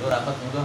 rapat monggo.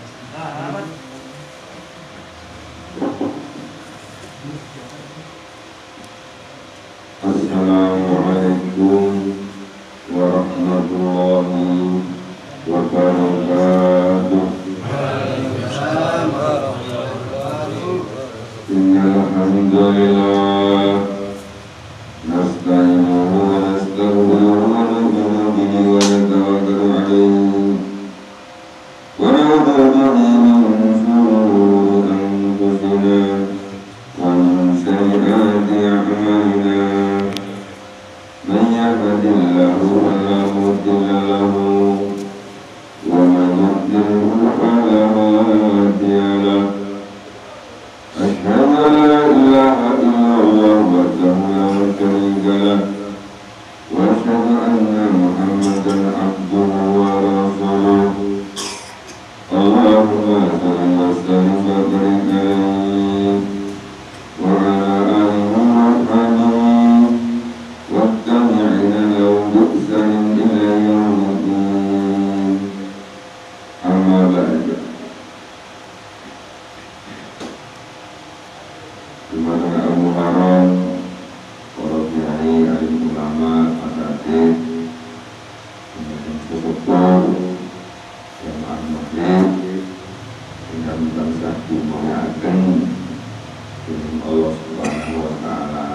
Assalamualaikum warahmatullahi wabarakatuh. Waalaikumsalam warahmatullahi wabarakatuh. Innal hamdalillah nasta'inuhu wa nastaghfiruhu wa nu'minu bihi wa natawakkalu 'alaihi wa na'udzu bihi min shururi anfusina wa min sayyiati a'malina. Man yahdihillahu fala mudilla lahu wa man yudlilhu fala hadiya lahu. Asyhadu an la ilaha illallah wahdahu la syarika lah wa asyhadu anna Muhammadan abduhu wa rasuluh. Allahumma shalli wa sallim wa barik alaihi wa ala alihi wa sahbihi wattabi'ina lahu bi ihsanin ila yaumiddin. Amma ba'du. Dimana Al-Muharram, para kiai, alim ulama, asatidz, kemudian sesepuh, jamaah masjid, dan bangsa dimuliakan dengan Allah Subhanahu wa Ta'ala.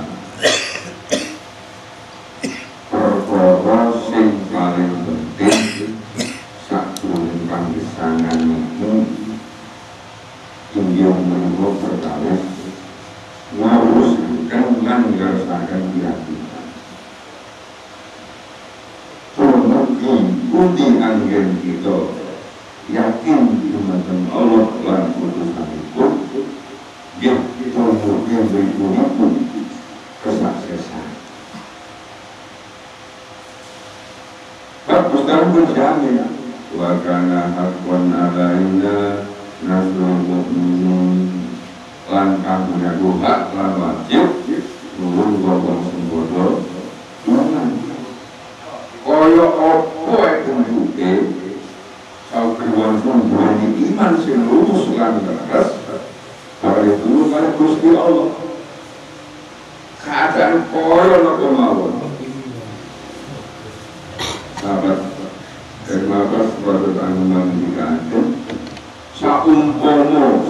Perkara sing paling penting sakjroning panggesangan niku inggih menika perkawis nguruskan lan ngerasakan keyakinan. Mugi pundi anggen kita yakin dumateng Allah lan utusanipun, nggih mugi berikutipun kesuksesan. Bagus dan berjamin wa kana haqqan alaina nasrul mu'minin. Lan kanggo hak lan wajib nulung wong sembodo iman. Kaya apa bentuke sakewan duweni iman sing lurus lan leres kaya dulu kaya Gusti Allah. Keadaan kaya napa mawon. Sahabat kenapa sebagai tanggungan dikatakan saumpama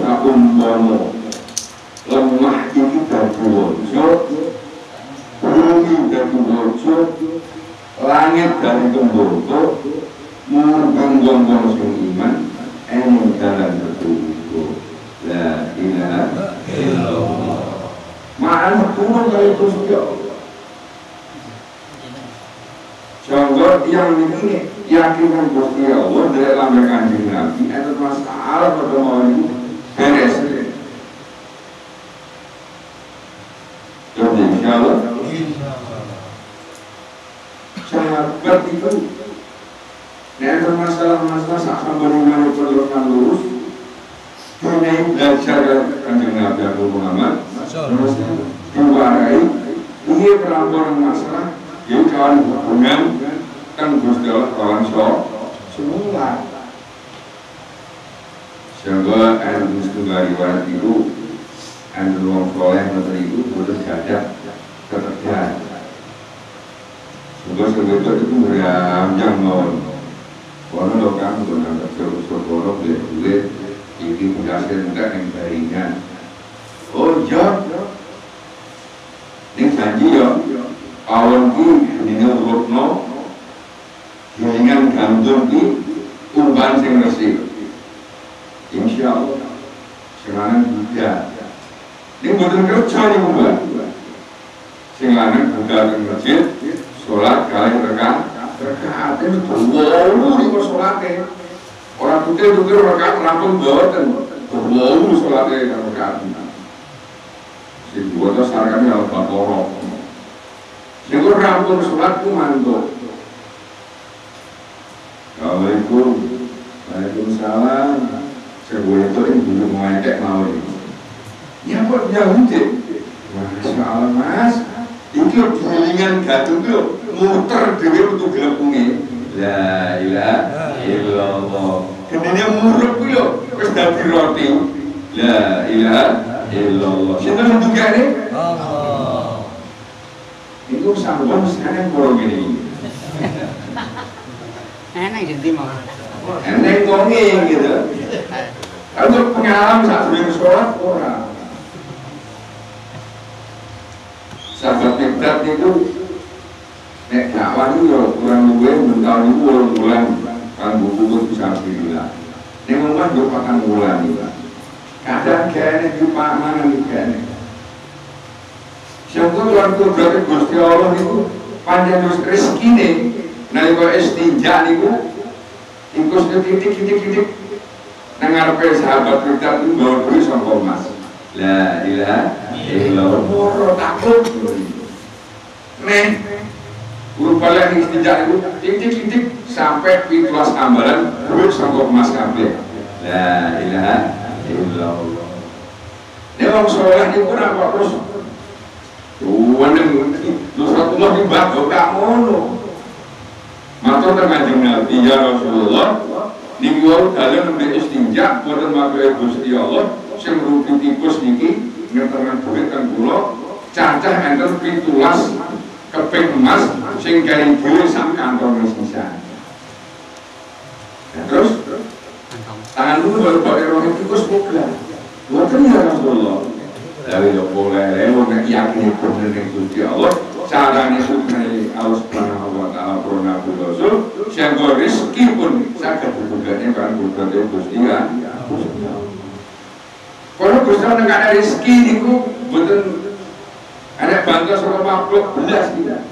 lemah itu dadi wajah, bumi dadi wajah, langit dari tembogo, mungkin wong-wong sing iman, ing dalan petunjuk. La ilaha illallah. Ma'an turun dari Gusti Allah. Contoh yang ini yakinkan Gusti Allah dari lambe Kanjeng Nabi, itu masalah pada mau ini beres. Insyaallah sahabat itu ada masalah-masalah saat bagaimana perlukan lurus mengenai belajar Kanjeng Nabi Muhammad terus diwarai ini pelaporan masalah yang kawan hubungan kan Gusti Allah kawan semua sehingga ada mustahil riwayat itu anu wong soleh ngoten iku boten jadak ketegan. Sebab itu beramjang mawon. Kono lho kan kono Surabaya duit iki berhasil enggak yang baringan. Oh iya. Ning janji ya. Awon ki dene urutno jaringan gantung ki umban sing resik. Insyaallah. Semangat juga. Ini bukan kerja nih mbak. Sing lanang buka di masjid, sholat kali rekaat itu wow di sholatnya. Orang putih rekaat rampung bawakan, wow sholatnya rekaat. Si dua itu sarannya al-Baqarah. Si dua rampung sholat itu mantuk. Assalamualaikum, waalaikumsalam. Sebuah itu yang dulu ngedek mau ini. Ya kok Yahudi? Masya Allah mas, ini gilingan gadung itu muter dewe untuk gelapungnya. La ilaha illallah. gendine muruk ku yo wis dadi roti. La ilaha illallah. Sinten ndugane? Allah. Iku sampun sekarang karo ngene. Enak jadi mau. Enak wonge gitu. Kalau pengalaman saat sebelum sekolah ora. Sahabat Mikdad itu nek dakwah itu ya kurang luwih tahun itu 8 bulan kan buku bisa bilang. Nek omah yo 4 bulan iki. Kadang kene di panganan iki kene. Syukur lan kudrat Gusti Allah niku panjang rezekine nalika istinja niku iku titik-titik nang ngarepe sahabat Mikdad itu bawa duit saka emas. La ilaha illallah. Ora takut. Nih, guru balik istinja itu titik-titik sampai 17 ambalan duit saka emas kabeh. La ilaha illallah. Nek wong saleh niku ora kok terus Waneng Rasulullah dibagi gak ngono. Matur Kanjeng Nabi ya Rasulullah, niku wau dalem nek istinja boten matur Gusti Allah sing rugi tikus niki ngeterang duit kan kula cacah enten 17 keping emas sing gawe dhewe sak kantong sisa. Terus tangan dulu baru pakai roh tikus bukan. Boten ya Rasulullah. Dari yang boleh nek yakin bener ning Gusti Allah carane supaya Allah Subhanahu wa taala prona Rasul sing rezeki pun saged dibugane kan budal Gusti ya. Kalau Gusti Allah nek ada rezeki niku mboten ada bangga saka makhluk belas tidak.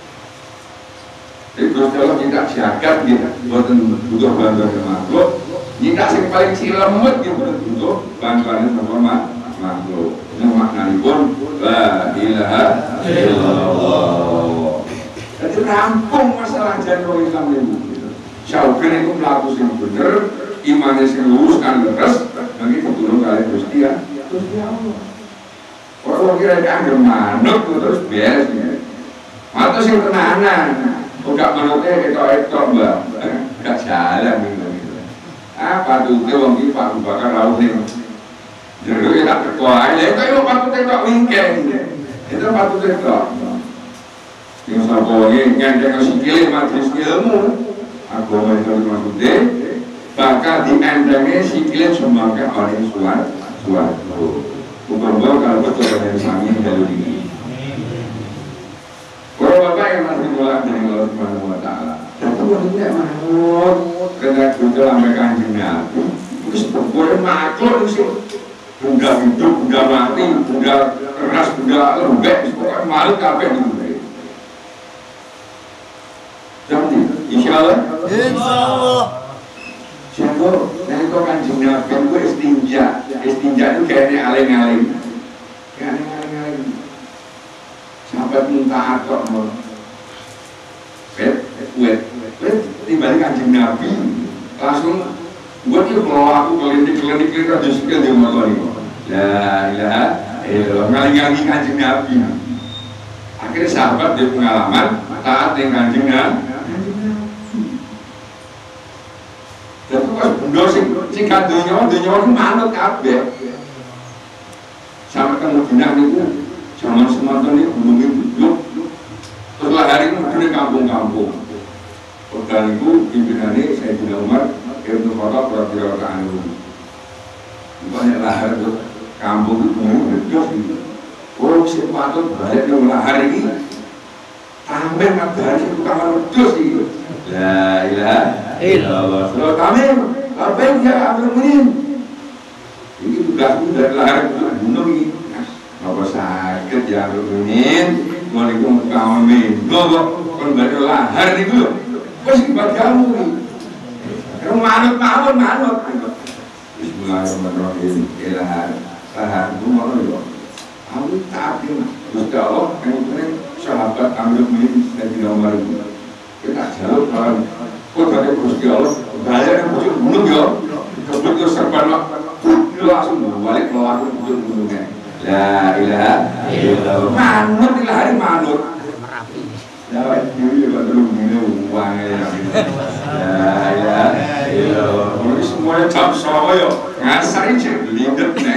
Jadi Gusti Allah tidak jagat gitu, mboten butuh bantuan makhluk. Tidak sing paling cilemet gitu butuh bantuan saka makhluk. Ini maknanya la ilaha illallah. Jadi rampung masalah jadwal Islam ini. Syauqin itu melaku yang bener, imannya yang lurus kan leres, nanti ketulung kali Gusti ya. Gusti Allah. Orang kira kira manut terus beres nih. Atau sing tenanan, udah manutnya itu mbak, gak jalan gitu. Apa tuh dia wong iki Pak Abu Bakar rawuh ning jadi tak ketua, ya itu patut tektok wingkeng, itu patut tektok. Yang sabongi ngandeng sikile majelis ilmu, agama itu maksudnya, bakal diendengnya sikile semakin orang suatu. Bukan kalau betul yang sami dalam ini. Kalau bapak yang masih mulai dari Allah Subhanahu Wa Taala, tentu tidak manut kena juga sampai Kanjeng Nabi, itu boleh makhluk sih. Bunda hidup, bunda mati, bunda keras, bunda lembek, pokoknya malu kabeh dulu. Jadi, insya Allah. Siapa? Nanti kau Kanjeng Nabi itu istinja itu kayaknya aling-aling. Sampai minta atok mau. Tiba-tiba Kanjeng Nabi langsung buat dia kalau aku klinik ada skill di motor ini. La ilaha illallah. Ngaling-ngaling Kanjeng Nabi. Akhirnya sahabat dia pengalaman taat dengan Kanjeng Nabi. Dan pas bunda sing kadonya itu manut kabeh. Sampai kemudian itu zaman semantan ini gunungnya duduk. Setelah hari itu di kampung-kampung. Dan itu pimpinannya Sayyidina Umar Ibnu Khattab radhiyallahu anhu. Banyak lahar itu kampung itu berdua gitu. Orang sih patut balik yang lahar ini tamer ngabarin itu kamar wedhus gitu. La ilaha illallah. Kalau tamer apa yang dia ambil munin? Ini tugasku dari lahar itu gunung ini. Apa sakit ya munin? Waalaikum kamin. Kalau dari lahar itu wes buat kamu nih. Kalau manut. Bismillahirrahmanirrahim. Lahar itu mau yo. Aku taati Gusti Allah yang sahabat ambil munin dan tidak Umar itu. Kita jauh kalau kau dari Gusti Allah bayar yang muncul gunung yo. Kebetulan serban langsung balik melakukan gunungnya. La ilaha illallah. Manut lahar manut. Dapat dulu juga dulu minum uangnya. La ilaha illallah. semuanya jam songo yo ngasar aja lindet nih.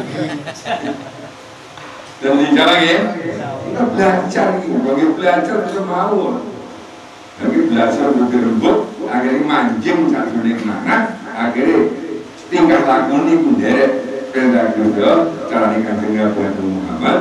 Dan dijalan ya, kita belajar gitu, bagi belajar bisa mau. Bagi belajar bergerbuk, akhirnya manjing satu nih mana, akhirnya tingkat laku nih kunderek perintah juga cara nikah dengan Nabi Muhammad.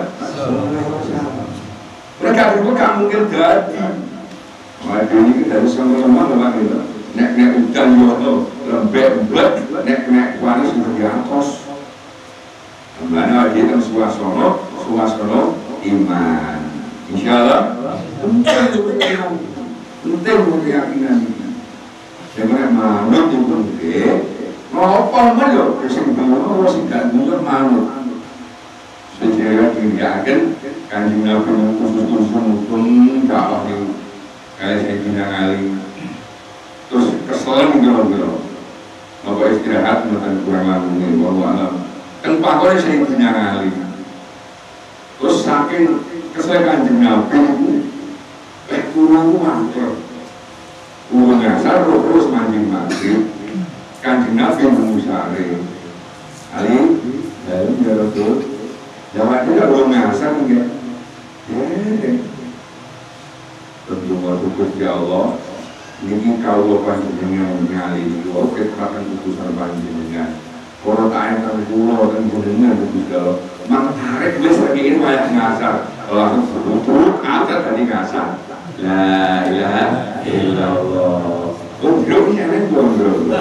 Mereka itu gak mungkin jadi. Maka ini kita harus sama-sama memang itu. Nek udan yono lembek nek panas sudah diantos. Mana kita suasana iman. Insyaallah penting keyakinan ini. Jangan manut itu penting. Apa malu kesimpulan sing gak mundur manut. Sejarah ini akan Kanjeng Nabi khusus-khusus pun dakwah ini kayak saya bilang kali. Terus keselan gitu. Bapak istirahat makan kurang lama ini bahwa alam. Kan pakai saya bilang kali. Terus saking kesel Kanjeng Nabi kurang mangkel. Kurang ngasar terus mancing maghrib. Kanjeng Nabi memusari. Ali dalam ya Rasul. Jawab tidak belum ngasar enggak? Tentu bersyukur ya Allah. Ini kau panjenengan ngali dua keterangan putusan panjenengan. Kalau tak ada pulau dan jenengan itu segala. Maka tarik belas lagi ini banyak ngasar. Langsung berhubung ada tadi ngasar. La ilaha illallah. Oh, bro ini aneh bro.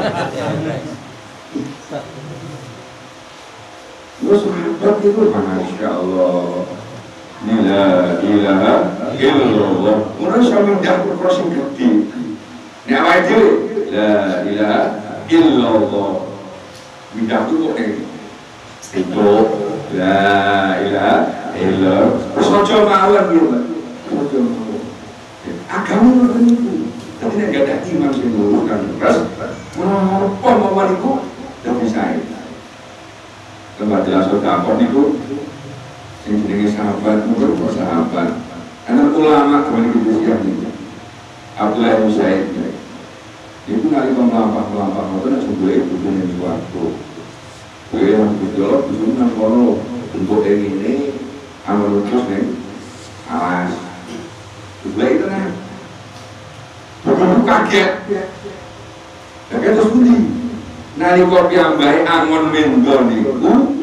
Lu sahabat itu Masya Allah. La ilaha illallah. Mungkin sambil jatuh crossing gede. Ini apa itu? La ilaha illallah. Bidah itu kok itu la ilaha illallah. Sojo mawon gitu. Sojo mawon. Agama itu. Tapi nek gak ada iman sing ngurukan terus. Apa mawon iku? Tidak bisa. Tempat jelas sudah itu yang jenenge sahabat, mungkin kok sahabat. Karena ulama kembali ke usia ini. Abdullah bin Said itu nari melampah itu nak sebuah itu punya suatu. Gue yang berjolok itu kan kalau untuk ini amal terus nih, awas. Sebuah itu kan, bukan kaget. Kaget terus bunyi. Nari kopi ambai angon mendol itu.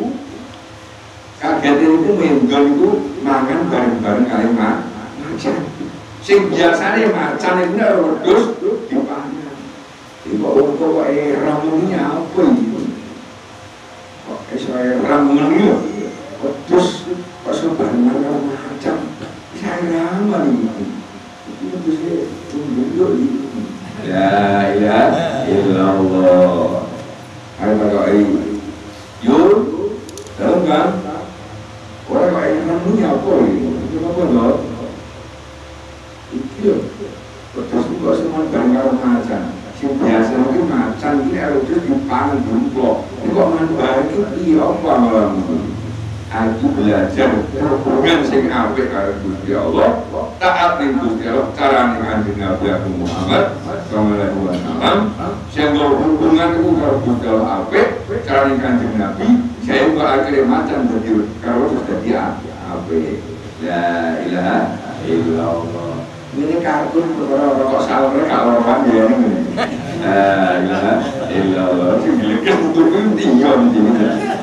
Kaget itu mendol itu mangan bareng-bareng kali macan. Sing biasanya macan itu ada wedhus dipangan. Ibu kok ramunya apa itu? Kok saya ramunya wedhus pas bareng-bareng kali macan. Saya ramal itu. Itu saya tunggu itu. La ilaha illallah. Hai pakai yuk, dalam kan? Orang kayak ramunya apa ini? Kenapa enggak? Itu terus juga semua bangga macan. Si biasa itu macan ini harus dipangan dulu. Ini kok manfaat itu iya apa malam? Aku belajar hubungan sing apik karo Gusti Allah. Taat ning Gusti Allah cara ning Kanjeng Nabi Muhammad sallallahu alaihi wasallam. Sing hubungan itu karo Gusti Allah apik cara ning Kanjeng Nabi. Saya kok akhirnya macan jadi karo dadi apik. La ilaha illallah. Ini kartun rokok sahur kalau orang dia ini. La ilaha illallah. Sing untuk itu tinggal di sini.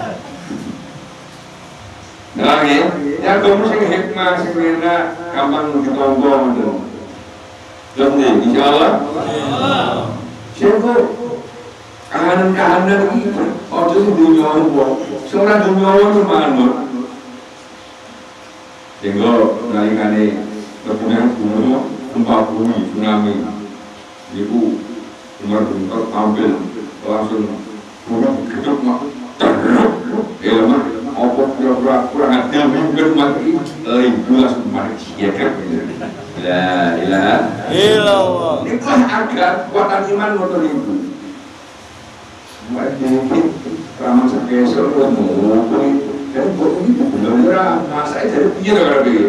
Nah, ya kamu sing hikmah sing rena gampang ditompo ngoten. Lha insyaallah. Siapa kahanan iki ojo sing dunya wong. Sing ora dunya wong manut. Sehingga nalikane kemudian gempa bumi, tsunami itu Umar bin Khattab tampil langsung geduk mak lemah apa kira-kira kurang adil mungkin mati jelas mati ya kan la ilaha illallah itulah agar kuatan iman motor itu mungkin ramah sekesel mungkin dan kok itu benar-benar masa itu jadi orang dia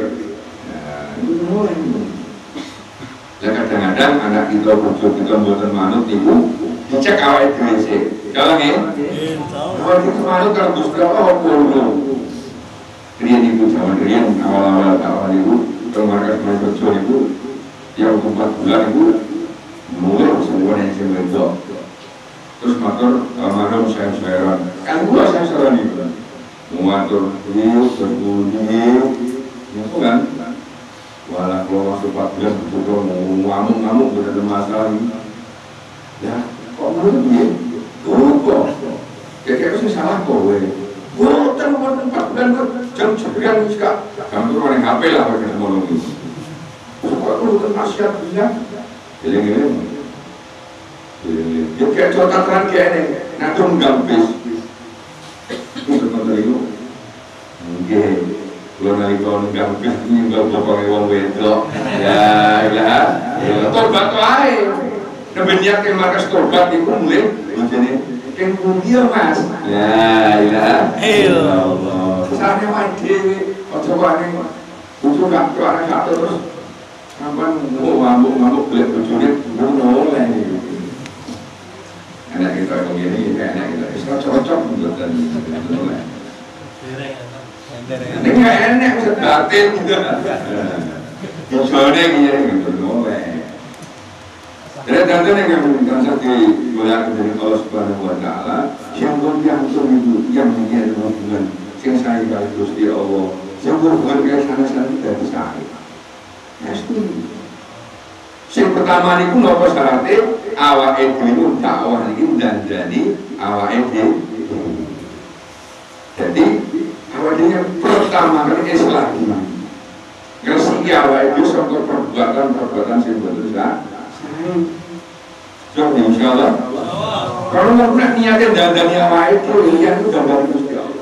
nah kadang-kadang anak kita bujuk kita buatan manut itu cek awal itu kalau nih waktu kemarin kalau Gusti Allah kulo rian ibu zaman rian awal ibu markas kecil ibu yang 4 bulan ibu mulai semua yang saya bentuk terus motor madam saya kan gua saya ibu mengatur hiu berbunyi itu kan walau kalau masuk 4 bulan betul ngamuk berada masalah ya kok menurut dia kok kayak sih salah kok gua tempat 4 bulan jam 9 suka kamu tuh main HP lah pakai ngomong itu kok lu kan nasihat bilang gini dia kayak catatan kayak ini ngatung gampis itu betul itu mungkin kalau nanti kau gampis ini nggak bisa pakai uang wedok ya tobat aja tapi niat yang markas tobat itu mulai jadi yang dia mas ya Allah misalnya wajib coba nih untuk gak terus sampai ngamuk beli berjurit boleh enak kita begini enak kita istilah cocok untuk dan ini nggak enak bisa batin soalnya gitu boleh jadi tentunya yang merasa dimuliakan dari Allah Subhanahu Wa Taala yang bergantung itu yang menjadi hubungan yang saya kali Gusti Allah yang berhubungan kayak sana-sana dari saya pasti yang pertama itu nopo syaratnya awak itu dakwah ini dan jadi awak itu jadi awak yang pertama kali Islam ngerti awak itu sampai perbuatan yang betul so, insya Allah kalau mau niatnya dan awak itu lihat itu gambar Gusti Allah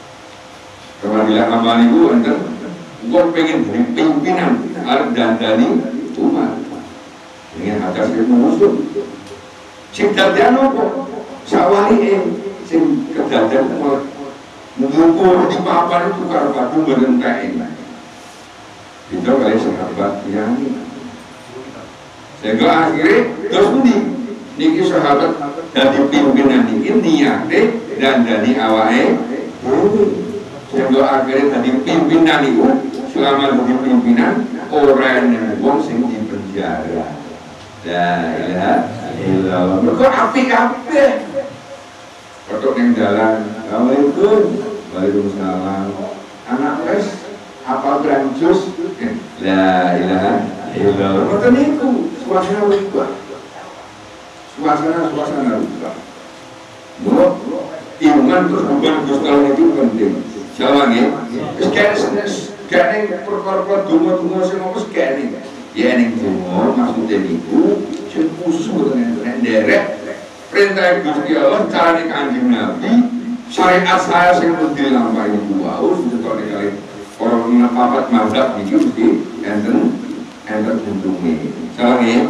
kalau bilang amal itu enten gua pengen beri pimpinan dan dari umat ingin ada seribu musuh sing dadian apa sawali sing kedadian mengukur di papan itu karo batu berentain itu kali sahabat yang sehingga akhirnya terus niki sahabat dari pimpinan ini niate dan dari awake sehingga akhirnya dari pimpinan itu selama di pimpinan orang yang wong sing di penjara la ilaha illallah kok apik-apik foto yang jalan assalamualaikum waalaikumsalam anak wes apa branjus la ilaha illallah foto niku suasana rubah suasana rubah mula iman terus bukan kalau itu penting jawab ya sekarang perkara dungo sing apa sekarang ya ning dungo maksudnya niku sing khusus mboten derek perintah Gusti Allah carane Kanjeng Nabi syariat saya sing dilampahi niku wae setelah kali orang papat mazhab iki mesti enten untunge salah ya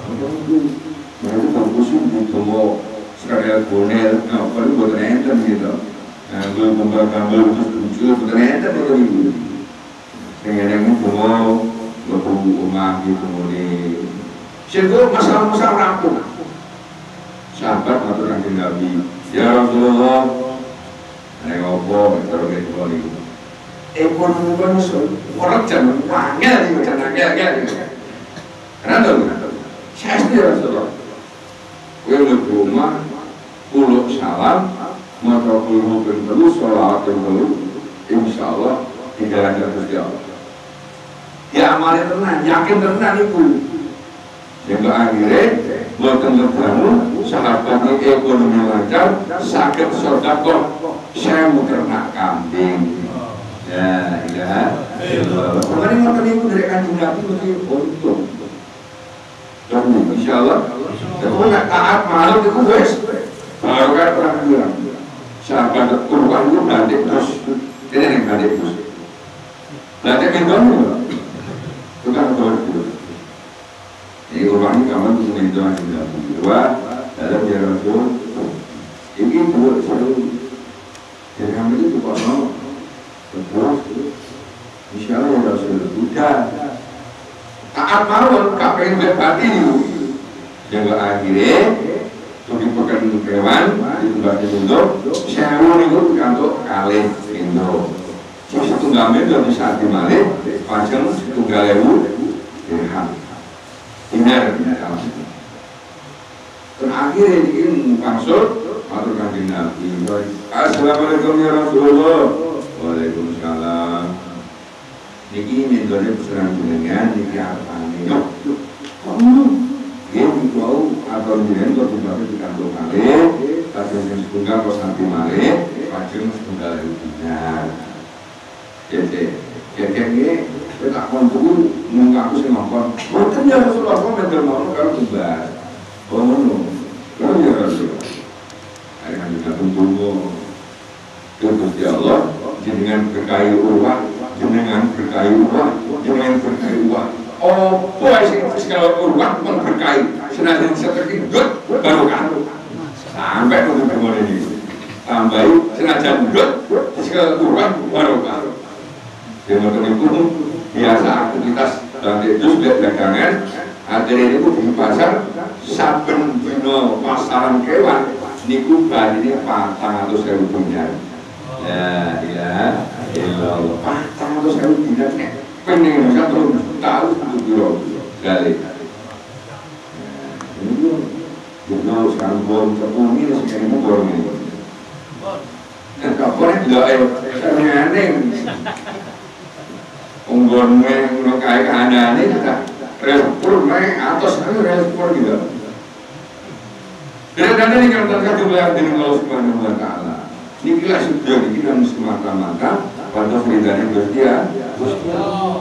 mereka khusus di dungo sekalian bonel apa itu mboten enten gitu gue gambar terus muncul mboten enten itu dengan yang mau lebu rumah gitu mulai sehingga masalah-masalah rampung sahabat matur Kanjeng Nabi ya Rasulullah ada ngopo terus gitu ekonomi orang jangan panggil gitu jangan gitu kenapa saya sendiri Rasulullah gue lebu rumah puluh salam maka puluh perlu sholawat perlu insya Allah tidak ada Gusti Allah ya amalnya tenang, yakin tenang itu sehingga akhirnya buatan terbangun sahabatnya ekonomi lancar sakit sodakoh saya mau ternak kambing ya kemarin ngotot itu dari Kanjeng Nabi mesti untung dan insya Allah itu nggak taat malam itu guys baru kan orang bilang sahabat kurban itu nanti terus ini yang nanti terus nanti gendong bukan betul. Ini kurban ini kamu bisa menghitung hasilnya. Dua dalam jalan Rasul. Ini dua satu. Jadi kamu itu kok mau terus. Insya Allah ya Rasul. Udah. Taat malam, kau pengen berbati itu. Yang akhirnya Jadi pekan kewan itu berarti untuk sewu itu untuk kalih indo. Terus setunggal meter bisa dimalik, pajang setunggal ewu dirham. Dinar. Terakhir ini maksud matur kanjeng Nabi. Assalamualaikum ya Rasulullah. Waalaikumsalam. Niki mendone pesanan jenengan niki apane? Yo. Nggih niku atau jenengan kok dibagi di kantong malih, kadang sing setunggal kok sampai malih, pajeng setunggal dinar. Jadi tak kontu mengkaku sing ngomong. Boten ya Rasulullah kok mendel mono karo tumbas. Oh ngono. Lha ya Rasulullah. Ari kan kita tunggu. Gusti Allah jenengan berkahi uang, jenengan berkahi uang, jenengan berkahi uang. Oh, sing segala uang pun berkahi. Senajan seterkindut barokah. Sampai untuk ngene iki. Tambahi senajan ndut segala uang barokah. Dengan itu biasa aktivitas dan itu sudah dagangan. Akhirnya itu di pasar saben dino pasaran kewan niku badine 400.000 dinar. Ya ilaha illallah. 400.000 dinar nek pengen satu tahun dulu kali. Ini dulu sekarang bom terpuni sekarang bom ini. Kapan tidak aneh. Unggonnya ngono kae kahanane kita respon naik atas itu respon gitu. Dan ini kan terkait dengan Allah Subhanahu Wa Taala. Ini kelas sudah dikirim semata-mata pada ridhanya Gusti Allah.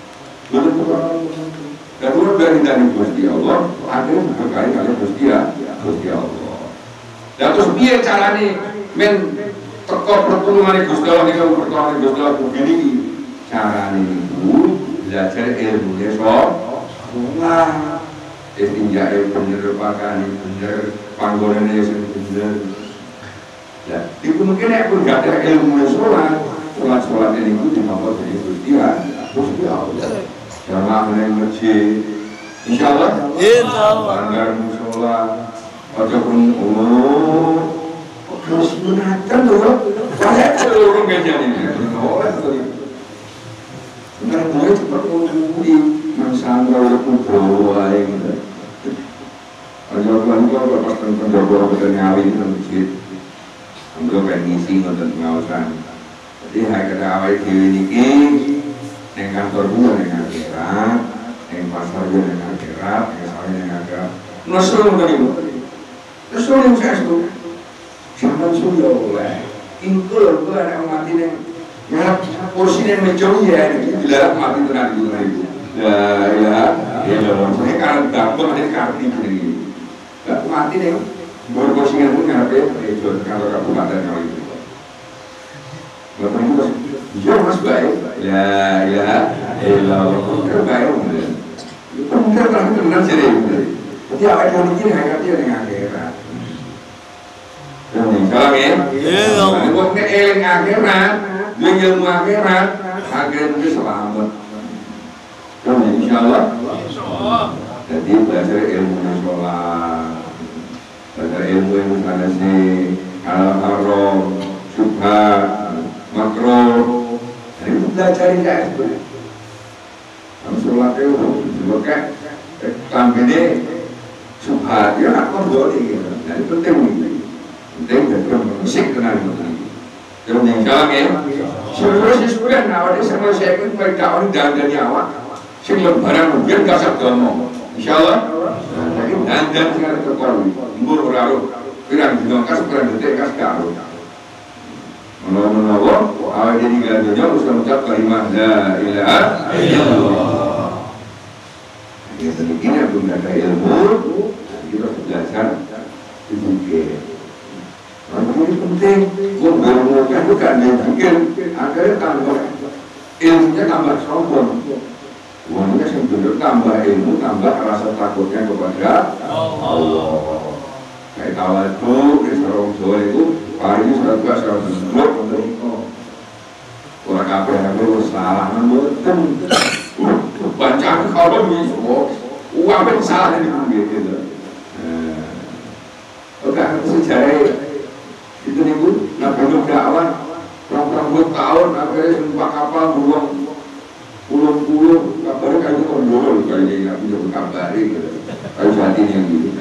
Betul dari Gusti Allah akhirnya berkait dengan Gusti Allah. Dan terus biar caranya men teko pertulungan Gusti Allah ini kalau pertolongan Gusti Allah begini caranya itu belajar ilmu sholat, istinja bener, pakaian bener, panggonan bener. Ya, itu mungkin aku gak ada ilmu sholat ini itu dimampu dari Gusti Allah. Jamaah yang masjid, insya Allah. Banggar musola, ataupun terus menatang tuh, banyak orang gajah ini. Benar mulai cepat mengundi mangsandra oleh kubur gitu. Penjagaan itu pas penjagaan pada nyawi di masjid, ambil pengen ngisi nonton pengawasan. Jadi hari kata awal dewi niki, neng kantor gua neng akhirat, neng pasar gua neng akhirat, neng sawah neng akhirat. Nasul tadi bu, nasul yang saya sebut, jangan sudah oleh, ingkul gua yang mati neng. Ya, porsi yang menjauh ya, dilarang mati tenar itu. Ya, saya kan gampang ada kartu ini. Gak mati deh, berporsinya pun nggak ada. Itu kalau kabupaten kalau itu. Bapak itu jauh mas baik. Ya, terbaik. Bener kan benar sih. Jadi awal yang mikir hanya dia dengan akhirat. Kalau ya, buat ngeeling akhirat. Dengan ilmu akhirat, akhirnya itu selamat. Insya Allah. Jadi belajar ilmu sholat, belajar ilmu sanasi, al-haram, syubhat, makruh. Jadi itu belajar ini. Kamu sholat itu juga tampilnya syubhat, ya nak boleh gitu. Jadi penting dan musik kenal itu. Terus yang jalan ya, sebenarnya sesudah nawar sama saya pun berdakwah dan awak, sebelum barang mungkin kasar domo, insyaallah. Dan sekarang terparu, umur berlalu, kurang dongkas kurang detik kas karo. Menolong, awal jadi gaduhnya harus mengucap kalimat la ilaha illallah. Kita begini belum ada ilmu, kita belajar itu. Ini penting, menggunakan bukan yang bikin akhirnya tambah ilmunya tambah sombong. Uangnya sebetulnya tambah ilmu, tambah rasa takutnya kepada Allah. Kayak awal itu, di sarung Jawa itu, pagi sudah duduk untuk itu. Orang kabeh salah, betul. Bacaan kalau ini semua, uang salah ini gitu. sejarah itu nih Bu, Nabi Nuh dakwah 20 tahun akhirnya numpak kapal beruang puluh kabarnya kayak itu kondol kali ini Nabi Nuh kabari gitu kayak saat ini yang gitu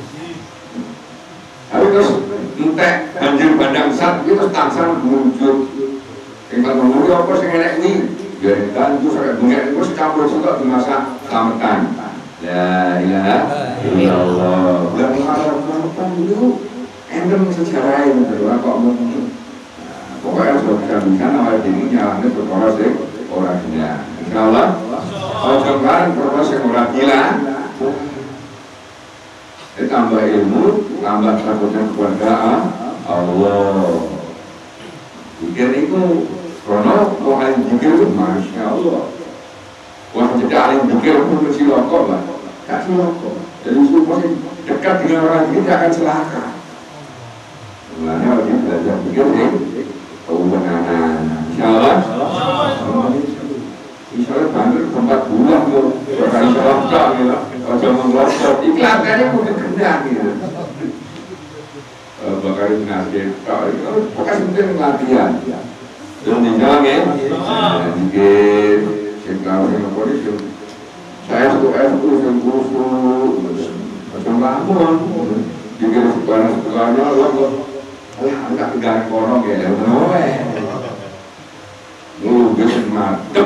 tapi terus entek banjir bandang sat itu tangsang muncul yang ngomong apa sih enak nih jadi kan itu sampai bunga itu campur juga dimasak selamatan la ilaha illallah dan mengharapkan itu endem sejarah ini terus kok pokoknya sudah bisa awal diri nyalahnya perkara sih orang dunia insyaallah ojokan perkara sih orang gila tambah ilmu tambah takutnya kepada Allah pikir itu karena mau alim pikir itu Masya Allah wah jadi alim pikir itu mesti lokok lah gak lokok jadi supaya dekat dengan orang ini akan celaka mulanya wajib belajar pikir sih kebenaran insyaallah insyaallah banget tempat bulan tuh berkali selokok gitu ojo mengelokok iklannya udah gendang gitu bakal ngasih bekas mungkin latihan dan tinggal ya mungkin singkau yang polisi saya suka itu yang kusu macam lamun juga sebenarnya Allah enggak pegang korong ya bisa mantep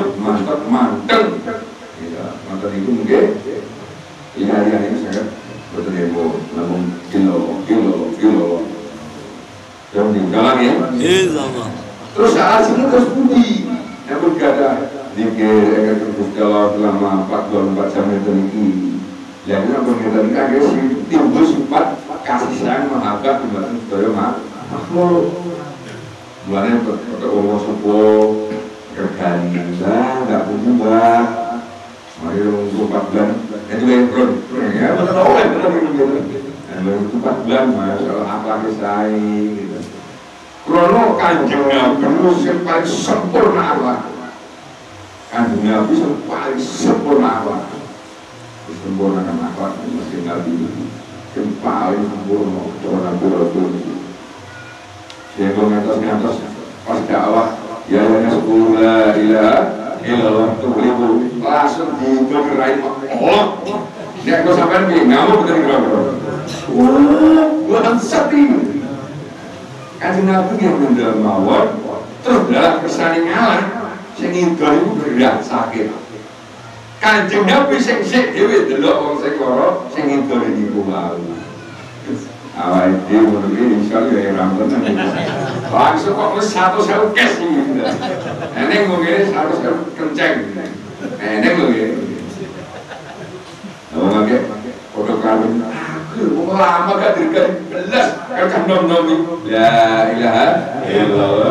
gitu mantep itu mungkin ini harian ini sangat bertemu namun kilo dan tinggal ya terus saat ini terus budi yang berkata dikir terus dalam selama 44 jam itu ini jadi apa kita ini agak sih timbul sifat kasih sayang mahabbah dimaksud supaya makhluk mulanya pada umur sepuh kerjaan nggak berubah mari umur 4 bulan itu yang ya betul 4 bulan masalah apa kisah gitu krono kanjeng Nabi yang paling sempurna Allah kanjeng Nabi yang paling sempurna Allah disempurnakan akhlak masih Nabi yang paling sempurna cara Nabi Rasul sehingga ngantos pas dakwah ya hanya 10 la ilaha illallah tuh langsung digerai Allah nek kok sampean piye ngamuk bener kira-kira bukan setting kanjeng Nabi yang mendel mawon terus dalam kersane ngalah sing ngidol iku berat sakit kanjeng Nabi sing sik dhewe delok wong sing lara sing ngidol niku wae awake dhewe ngono iki insyaallah ya rampun langsung kok wis 100.000 cash iki eneng ngene 100.000 kenceng eneng lho ya oke foto kawin lama gak dirikan belas kakak nom-nom la ilaha illallah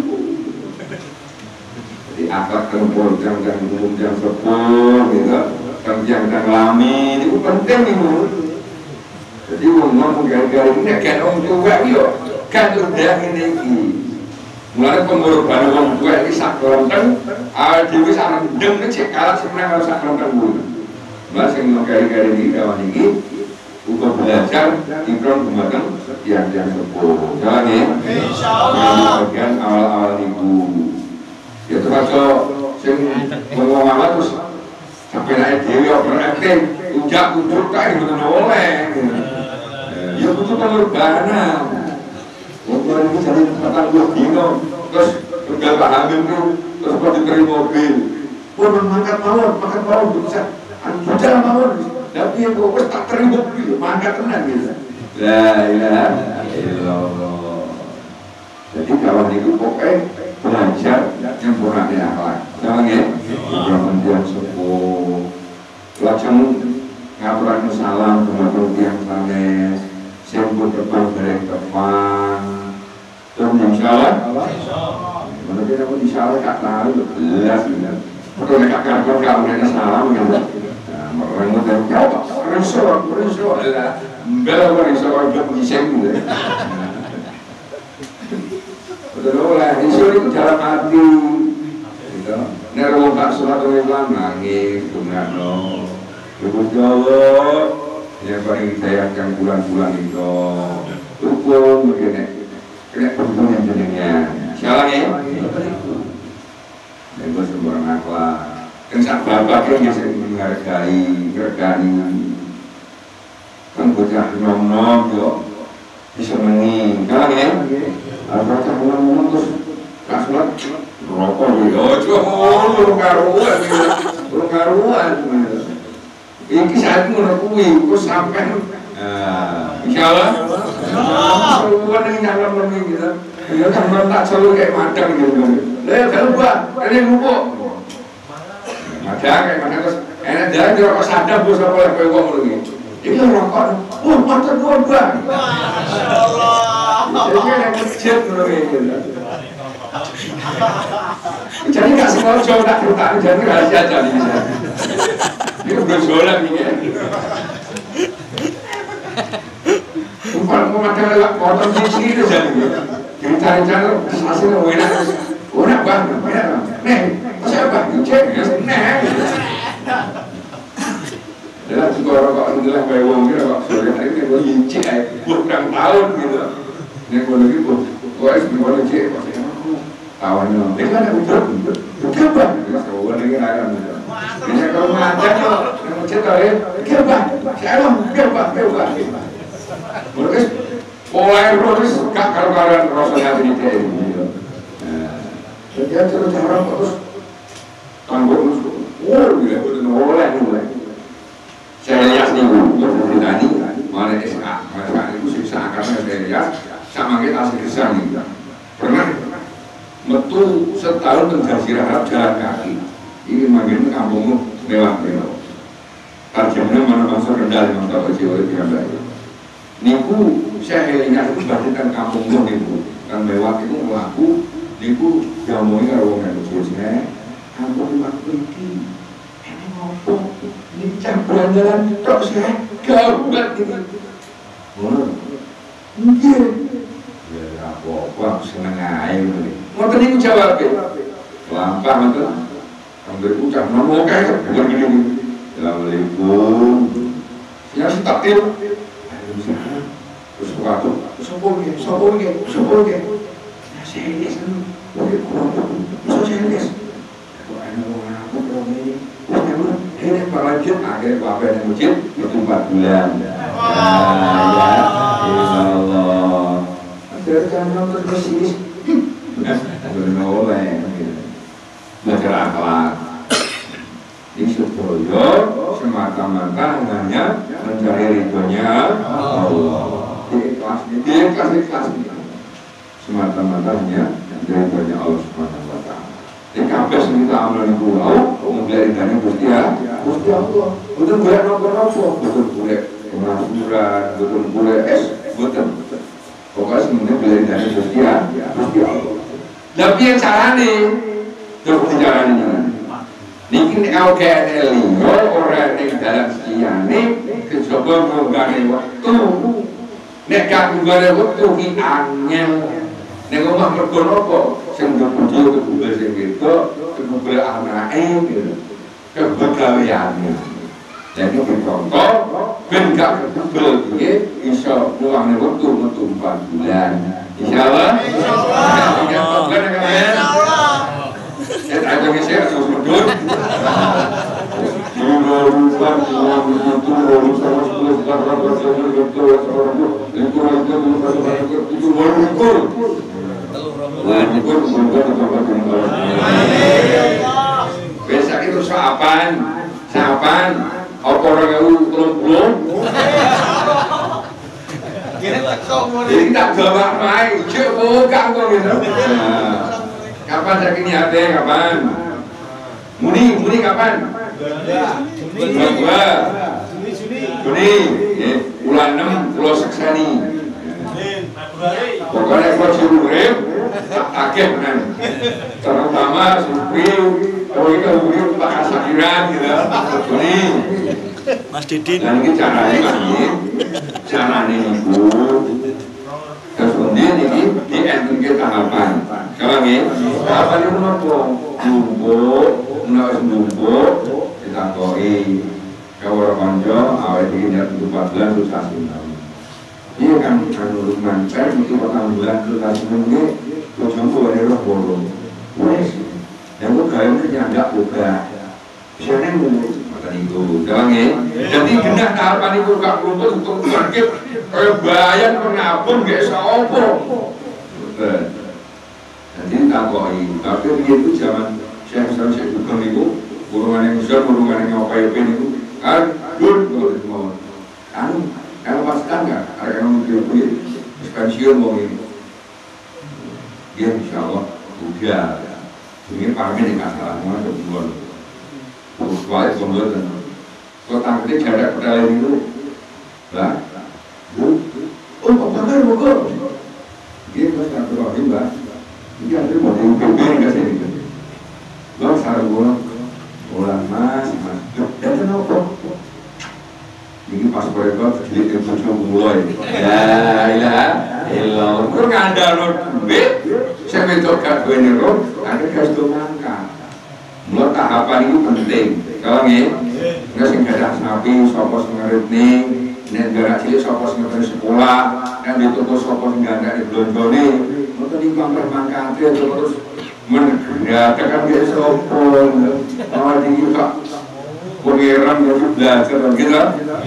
jadi akhlak tempur yang umum yang sepuluh gitu yang lami itu penting itu jadi ngomong gara-gara ini kan orang tua itu kan udah ini mulai pengorbanan orang tua ini sakronten dewi sarang cek kalah sebenarnya harus sakronten dulu mas yang gara-gara ini kawan ini untuk belajar ikram kemarin yang sepuh jangan ya bagian awal-awal ibu ya termasuk ngomong apa terus sampai naik dewi overacting ujak ujuk kayak betul oleh ya butuh pengorbanan waktu ini jadi 40 dino terus udah hamil tuh terus kok diterima mobil makan mawon bisa jalan mawon tapi yang gue tak terima gitu, mangkat tenan gitu. La ilaha illallah. Jadi kawan itu pokoknya belajar yang purani akhlak. Jangan ya, kemudian sepuh. Lajeng ngaturan salam kemudian tiang sanes, sempur terbang dari depan. Terus insyaallah. Mana dia dapat insyaallah tak tahu belas benar. Betul dekat kantor kamu ada salam gitu. Mereka dan resor adalah bela resor untuk diseng gitu. Betul lah, resor itu cara mati. Gitu. Nerwong tak sholat orang nangis, tungano. Ibu Jawa yang paling disayangkan bulan-bulan itu. hukum begini. Kena hukum yang jenengnya. Salah ya? Dan gue sembarang akhlak. Kan saat bapak yang bisa menghargai, kan bocah nom-nom yo bisa menang, kan ya? Bocah nom-nom terus kasulat rokok yo, belum karuan. Ini saat menakui, kau sampai, insyaallah, semua dengan jalan lebih kita. Ya kan tak selalu kayak madang gitu. Kalau gua, ini lupa. Madang kayak mana terus, enak jalan di rokok sadap bos apa yang kau ngomong gitu. Ini rokok, mata gua. Jadi yang kecil gitu. Jadi nggak semua jauh tak bertahan, jadi rahasia aja nih. Ini udah jualan nih ya. Kalau mau lewat motor di sini itu jadi. Kita cari-cari hasilnya enak banget. Nih, masih apa? Cek, nih. Dalam sekolah rokok alhamdulillah kayak wong kira kok sore hari ini gue incik aja kurang tahun gitu. Ini gue lagi gue es gue lagi kawannya. Ini kan ada bukan bang. Gue lagi ngarang gitu. Ini kalau ngajar yo, yang cerita ya, bukan siapa? Bukan. Terus mulai terus gak karuan rasanya ini gitu. Jadi terus orang terus tanggung gitu mulai. Saya lihat nih, tadi mana SK, itu siksa karena saya lihat sama kita asli kesan nih. Pernah betul setahun menjajirah jalan kaki. Ini makin kampungmu mewah. Targetnya mana masuk rendah yang tak kecil oleh pihak lain. Niku saya lihat itu bagian kampungmu niku, kan mewah itu melaku. Niku jamunya kalau orang kecilnya, kampung waktu ini, ngomong. Ini campuran jalan terus ya, gawat ini. Mungkin. Ya apa-apa, seneng aja ini. Mau tadi aku jawab ya. Lampah betul. Kamu berucap ngomong kayak begini. Assalamualaikum. Ya si takdir. Terus waktu, sopo ge. Saya ini kan, saya ini. Ini perlanjut akhirnya apa yang masjid itu 4 bulan. Ya, insyaallah. Akhirnya kan terus ini. Oleh belajar akhlak. Ini supaya semata-mata hanya mencari ridhonya Allah. Ikhlas. Semata-mata hanya mencari ridhonya Allah Subhanahu wa taala. Ini kampes kita amal yang pulau, kemudian indahnya Gusti Allah. Betul boleh nopo, betul boleh pengasuran, betul boleh betul. Pokoknya semuanya boleh indahnya Gusti Allah. Tapi yang carane, terus carane. Niki LKN limo orang yang dalam sekiane kecoba menggane waktu. Nek gak menggane waktu ki angel. Nek omah mergo napa? Sing bojo kebubel sing wedok, kebubel anake gitu. Kebegaweane. Jadi contoh ben gak kebubel piye iso luangne wektu metu 4 bulan. Insyaallah. Insyaallah. Ya tak ada saya harus mundur. Besok itu sapan, apa orang yang belum. Jadi tak jawab main, bukan kok gitu. Kapan sakitnya hati, kapan? Muni kapan? Juni, bulan 6 Pulau Seksani. Pokoknya kalau Ciburim, akhir kan. Terutama Supriu, kalau kita Supriu Pak Asakiran gitu. Juni. Mas Didin. Dan ini caranya ibu. Terus kemudian ini di ending kita tahapan. Kalau ini, tahapan itu numpuk, kita koi. Kalau konco, awal ini 14 susah sinau. Iya kan Lukman, saya itu petang bulan ke Kasimenge, bojoku ada roh borong. Wes, yang gue kalian kerja nggak buka. Siapa yang makan itu, jangan ya. Jadi genah tahapan itu gak kelumpul untuk bangkit. Kayak bayar penabung gak seopo. Jadi tak koi, tapi itu zaman saya bukan itu, burungan yang besar, burungan yang apa-apa itu, kan, dul, kalau mau, kan pastikan nggak, ada yang mikir, pensiun mau ini, dia insya Allah udah, ini parmen yang masalah, mau ada bulan, terus balik bulan, kalau tangkapnya jarak pedalaman itu, lah, oh bakar, dia pas tak terlalu mbak. Ini ada mau yang ke sini. Lo sarung ulang mas, dan kenapa? Ini pas mereka jadi kepuncak mulai. Ya, ilah. Kau ngandalkan duit, saya minta kat duit ni rom, ada kasih mangka. Mulai tahapan itu penting. Kalau ni, nggak singkat nabi, sopos mengarit ni, negara cilik sopos mengarit sekolah, dan di toko sopos nggak ada di belanja ni. Maka di bangkai mangkatri terus menegakkan dia sopon, di juga pengeran dari belajar dan kita.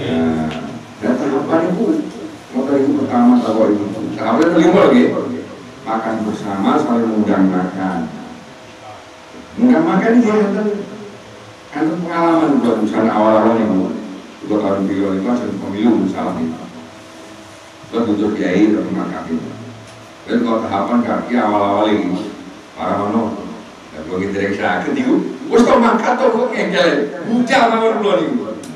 Dan tahapan itu, maka itu pertama tahapan itu. Tahapan kelima lagi, makan bersama saling mengundang makan. Mengundang makan ini kan pengalaman buat misalnya awal-awal yang buat tahun 2005 dan pemilu misalnya. Buat untuk kiai dan makan itu. Dan kalau tahapan kaki awal-awal ini para mano, dan bagi direksi akhir itu, us tau mangkat tau kok ngengkel, bujal mawar dulu nih.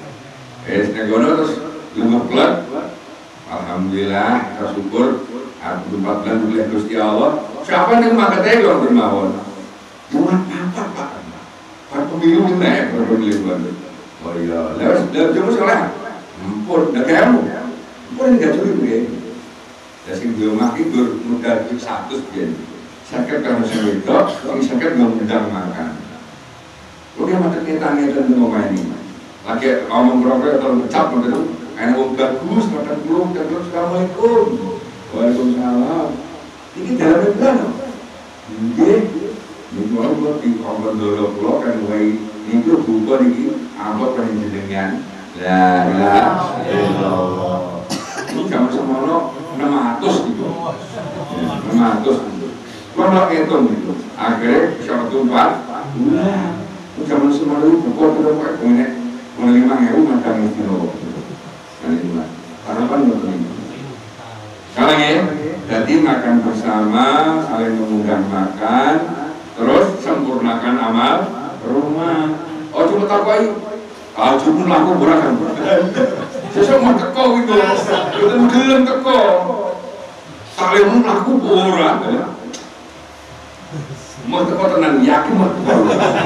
Negono terus 5 bulan, alhamdulillah, kita syukur, 4 bulan oleh Gusti Allah. Siapa yang mangkat aja kalau bermawar? Cuma apa? Para pemilu mana? Para pemilu mana? Oh iya, lewat jauh sekolah, empur, dah kamu, empur nggak curi begini. Jadi dia makin mudah di 100 biar sakit karena itu, yang sakit mengundang makan. Oke, macam kita mau main ini. Lagi ngomong berapa atau ngecap begitu, karena bagus, makan belum, dan terus assalamualaikum, waalaikumsalam. Ini dalam bulan, ini orang di kampung dulu pulau kan mulai itu bukan ini angkot penjenengan, lah. Ini kamu semua 600 gitu, 600 gitu. Kalau hitung gitu, akhirnya siapa tumpah, zaman semua itu buku itu pakai punya 5.000 macam itu loh. Harapan untuk ini. Sekarang ya, jadi makan bersama, saling mengundang makan, terus sempurnakan amal rumah. Oh cuma tak baik, cuma laku beragam. Sesuk mau teko itu, kita gelem teko. Saling laku ora. Mau teko tenan yakin mau teko.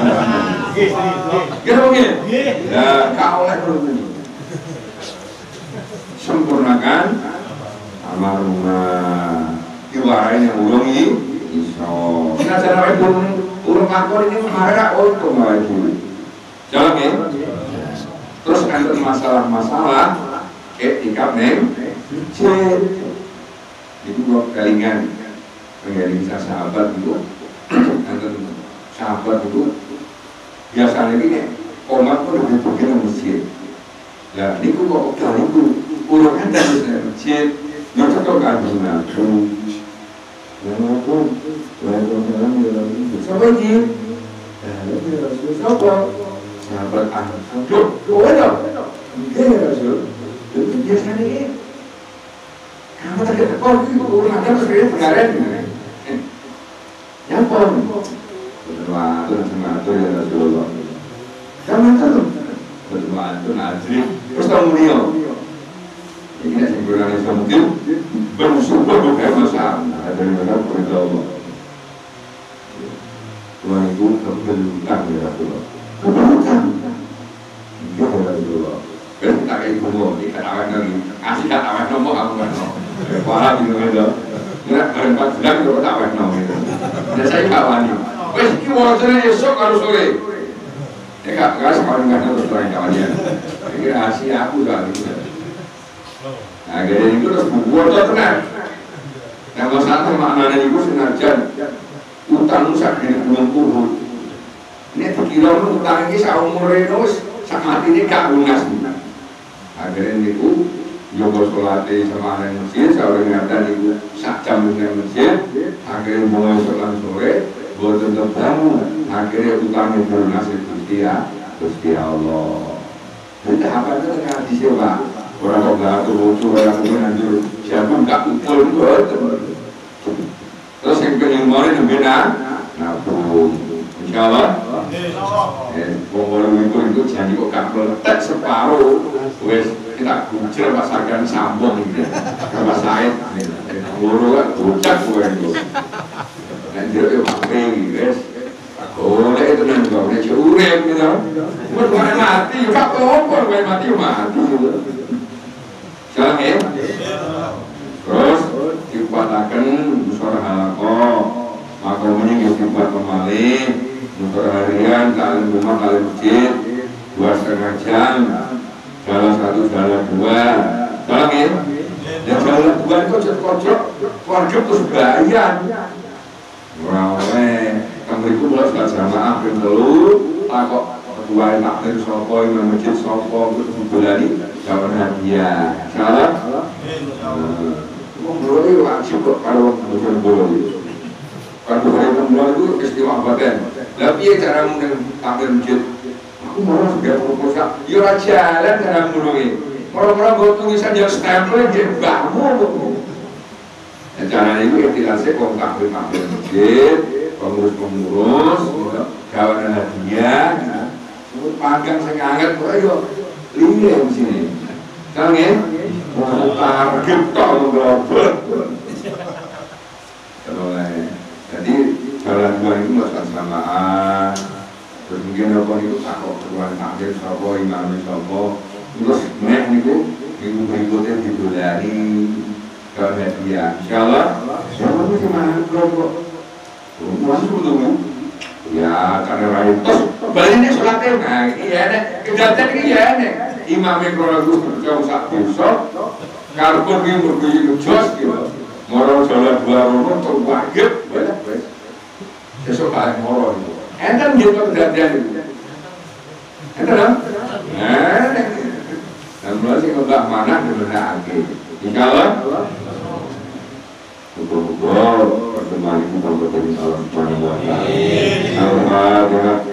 Gitu oke. Ya, kau oleh ini. Sempurnakan amal rumah. Diwarai yang ulungi iso. Kita cara urung lakon ini marah itu malah itu. Jalan ya. Terus ada masalah-masalah etika neng itu gua kelingan mengiring sahabat itu sahabat itu biasanya ini komat pun lebih begini masjid ya ini gua kali itu urungan dari masjid nggak cocok kan aku siapa ini siapa sahabat aduh, ada, dia Rasul, itu biasanya ini, kamu tak kata kau itu orang ada sekali pengaran, yang pun, berdoa itu ya Rasulullah, kamu tahu, berdoa itu nadri, terus kamu dia, ini sempurna yang mungkin bersyukur bukan masalah, ada yang berdoa Allah, Tuhan itu kebelukan ya Rasulullah. Kebetulan dia dari dulu kan tak kayak kumur di katakan lagi asli katakan nombor aku kan parah gitu gitu nggak berempat sedang juga katakan nombor dan saya kawan wes kita sana esok harus sore ya kak sekarang nggak ada terus lain kawannya ini rahasia aku dah gitu Nah, gaya itu terus buku atau tenang. Yang satu maknanya itu senajan utang sakit belum puluh. Ini dikira utang ini seumur renus sama ini gak lunas. Akhirnya itu Joko Solati sama anak masjid, seorang ngatan itu sak jam dengan masjid. Akhirnya mulai sholat sore, buat tetap bangun. Akhirnya utang itu lunas Gusti Allah. Jadi apa itu tengah disewa? Orang kok gak lucu, orang kok nanti siapa gak kumpul itu. Terus yang kedua itu beda, nabung. Insya Allah. Orang itu janji kok gak meletak separuh. Wes kita kucil pasakan sambung gitu. Sama Said. Guru kan bocah gue itu. Dan dia itu pakai guys. Boleh itu nanti kalau dia curem gitu. Bukan mati, gak kompor, mati gitu. Salam ya. Terus dipatakan musyawarah halaqah, makamnya dibuat kembali, musyawarah harian, kalian rumah kalian masjid, 2,5 jam, jalan 1, jalan 2, salam ya. Dan jalan 2 itu kocok, keluarga terus bayar. Raweh, kembaliku mulai sudah jamaah dulu, kok ketua takmir sopo, imam masjid sopo, terus berani dapat hadiah. Salam. Bola itu wajib kok kalau bukan bola itu. Kalau hari bola itu istimewa badan. Tapi ya cara mungkin takmir masjid. Aku malah sudah proposal. Yo jalan cara mulai. Orang-orang buat tulisan yang stempel jadi bangun. Caranya itu ya tidak sih kalau takmir masjid, pengurus-pengurus, kawan hadiah, panggang sengangat, ayo lihat di sini. Sekarang ya, target tol berapa? Jadi jalan dua itu melakukan samaan. Terus mungkin apa itu takut keluar takdir, sopo imam sopo. Terus nek niku minggu berikutnya didolari kawan hadiah. Insyaallah. Siapa sih mana kelompok? Masuk betul. Ya karena lain terus balik ini sholatnya nah iya nek kejadian ini iya nek imamnya kalau gus berjauh sak besok karbon ini berbunyi ngejos gitu moro sholat 2 rono untuk wajib banyak wes besok kalian moro itu enten gitu kejadian itu enten dong dan mulai sih nggak mana bener lagi insyaallah Mudah-mudahan pertemuan itu dapat dari Allah Subhanahu wa Ta'ala.